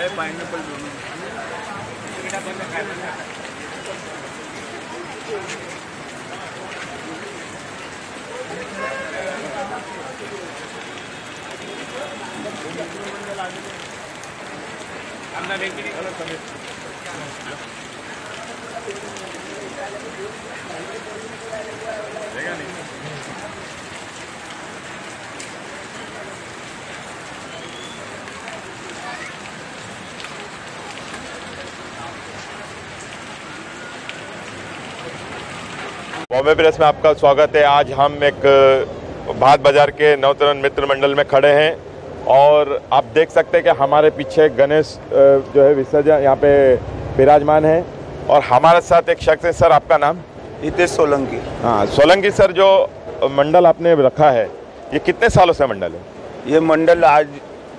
Pineapple दोनों। Bombay press में आपका स्वागत है। आज हम एक भात बाजार के नवतरण मित्र मंडल में खड़े हैं और आप देख सकते हैं कि हमारे पीछे गणेश जो है विसर्जन यहाँ पे विराजमान है और हमारे साथ एक शख्स है। सर, आपका नाम? हितेश सोलंकी। हाँ, सोलंकी सर, जो मंडल आपने रखा है ये कितने सालों से मंडल है? ये मंडल आज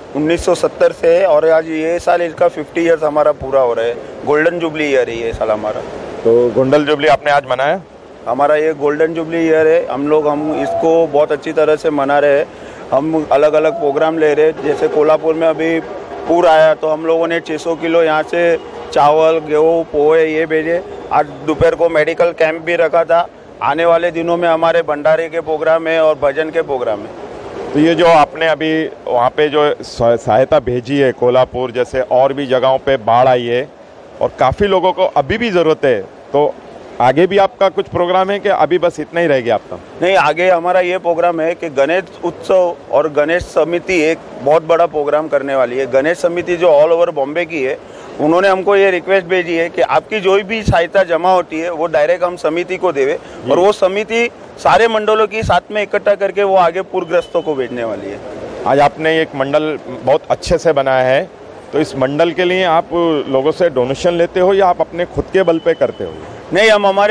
1970 से है और आज ये साल इसका 50 ईयर्स हमारा पूरा हो रहा है। गोल्डन जुबली ईयर है ये साल हमारा। तो गोल्डन जुबली आपने आज मनाया? हमारा ये गोल्डन जुबली ईयर है। हम इसको बहुत अच्छी तरह से मना रहे हैं। हम अलग अलग प्रोग्राम ले रहे हैं। जैसे कोल्हापुर में अभी पूर आया तो हम लोगों ने 600 किलो यहाँ से चावल, गेहूँ, पोहे ये भेजे। आज दोपहर को मेडिकल कैंप भी रखा था। आने वाले दिनों में हमारे भंडारे के प्रोग्राम है और भजन के प्रोग्राम है। तो ये जो आपने अभी वहाँ पे जो सहायता भेजी है, कोल्हापुर जैसे और भी जगहों पे बाढ़ आई है और काफ़ी लोगों को अभी भी ज़रूरत है, तो आगे भी आपका कुछ प्रोग्राम है कि अभी बस इतना ही रह गया आपका? नहीं, आगे हमारा ये प्रोग्राम है कि गणेश उत्सव और गणेश समिति एक बहुत बड़ा प्रोग्राम करने वाली है। गणेश समिति जो ऑल ओवर बॉम्बे की है, उन्होंने हमको ये रिक्वेस्ट भेजी है कि आपकी जो भी सहायता जमा होती है वो डायरेक्ट हम समिति को देवे और वो समिति सारे मंडलों की साथ में इकट्ठा करके वो आगे पूरग्रस्तों को भेजने वाली है। आज आपने एक मंडल बहुत अच्छे से बनाया है, तो इस मंडल के लिए आप लोगों से डोनेशन लेते हो या आप अपने खुद के बल पे करते हो? नहीं, हम हमारे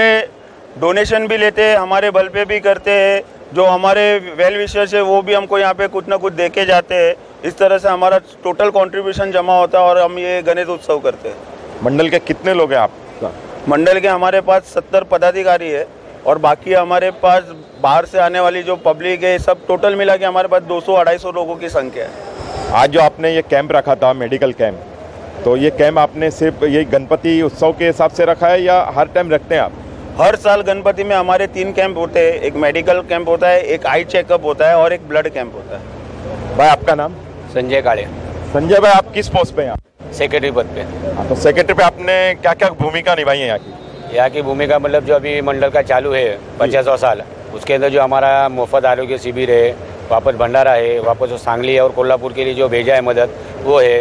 डोनेशन भी लेते हैं, हमारे बल पे भी करते हैं। जो हमारे वेल विशर्स है वो भी हमको यहाँ पे कुछ ना कुछ देके जाते हैं। इस तरह से हमारा टोटल कंट्रीब्यूशन जमा होता है और हम ये गणेश उत्सव करते हैं। मंडल के कितने लोग हैं आपका? मंडल के हमारे पास 70 पदाधिकारी है और बाकी हमारे पास बाहर से आने वाली जो पब्लिक है, सब टोटल मिला के हमारे पास 200-250 लोगों की संख्या है। आज जो आपने ये कैंप रखा था, मेडिकल कैंप, तो ये कैंप आपने सिर्फ ये गणपति उत्सव के हिसाब से रखा है या हर टाइम रखते हैं आप? हर साल गणपति में हमारे 3 कैंप होते हैं। एक मेडिकल कैंप होता है, एक आई चेकअप होता है और एक ब्लड कैंप होता है। भाई, आपका नाम? संजय काले। संजय भाई, आप किस पोस्ट पे हैं? सेक्रेटरी पद पे। हाँ, तो सेक्रेटरी पे आपने क्या क्या भूमिका निभाई है यहाँ की? यहाँ की भूमिका मतलब जो अभी मंडल का चालू है 50वां साल, उसके अंदर जो हमारा मुफ्त आरोग्य शिविर है, वापस भंडारा है, वापस जो सांगली है और कोल्हापुर के लिए जो भेजा है मदद, वो है।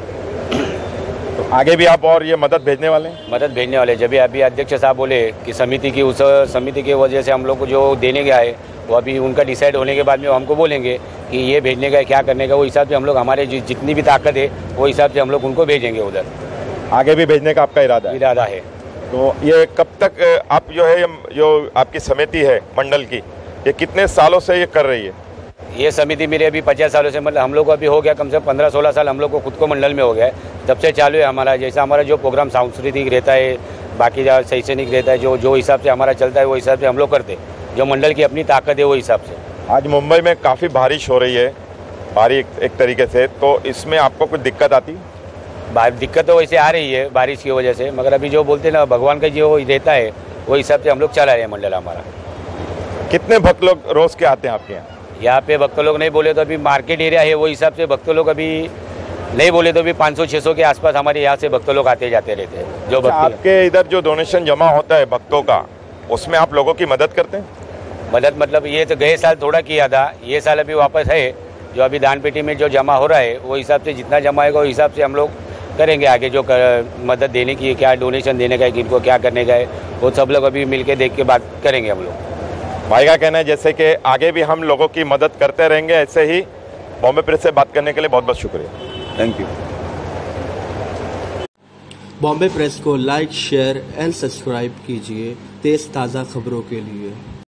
तो आगे भी आप और ये मदद भेजने वाले हैं? मदद भेजने वाले। जब अभी अध्यक्ष साहब बोले कि समिति की वजह से हम लोग को जो देने गया है वो अभी उनका डिसाइड होने के बाद में हमको बोलेंगे कि ये भेजने का क्या करने का, वो हिसाब से हम लोग हमारे जितनी भी ताकत है वो हिसाब से हम लोग उनको भेजेंगे उधर। आगे भी भेजने का आपका इरादा है। तो ये कब तक आप जो है जो आपकी समिति है मंडल की, ये कितने सालों से ये कर रही है? ये समिति मेरे अभी 50 सालों से, मतलब हम लोग को अभी हो गया कम से कम 15-16 साल हम लोग को खुद को मंडल में हो गया है। जब से चालू है हमारा, जैसा हमारा जो प्रोग्राम सांस्कृतिक रहता है, बाकी जो शैक्षणिक रहता है, जो हिसाब से हमारा चलता है वो हिसाब से हम लोग करते हैं। जो मंडल की अपनी ताकत है वो हिसाब से। आज मुंबई में काफ़ी बारिश हो रही है, एक तरीके से, तो इसमें आपको कुछ दिक्कत आती? दिक्कत तो वैसे आ रही है बारिश की वजह से, मगर अभी जो बोलते हैं ना, भगवान का जो रहता है वो हिसाब से हम लोग चला रहे हैं मंडल हमारा। कितने भक्त लोग रोज के आते हैं आपके यहाँ? यहाँ पे भक्त लोग नहीं बोले तो अभी मार्केट एरिया है, वो हिसाब से भक्त लोग अभी नहीं बोले तो भी 500-600 के आसपास हमारे यहाँ से भक्त लोग आते जाते रहते हैं। जो आपके इधर जो डोनेशन जमा होता है भक्तों का, उसमें आप लोगों की मदद करते हैं? मदद मतलब ये तो गए साल थोड़ा किया था, ये साल अभी वापस है। जो अभी दान पेटी में जो जमा हो रहा है वो हिसाब से जितना जमा होगा वो हिसाब से हम लोग करेंगे। आगे जो मदद देने की है, क्या डोनेशन देने का है, किनको क्या करने का है, वो सब लोग अभी मिल के देख के बात करेंगे हम लोग। भाई का कहना है जैसे कि आगे भी हम लोगों की मदद करते रहेंगे ऐसे ही। बॉम्बे प्रेस से बात करने के लिए बहुत बहुत शुक्रिया। Thank you. बॉम्बे प्रेस को लाइक, शेयर एंड सब्सक्राइब कीजिए तेज़ ताज़ा खबरों के लिए।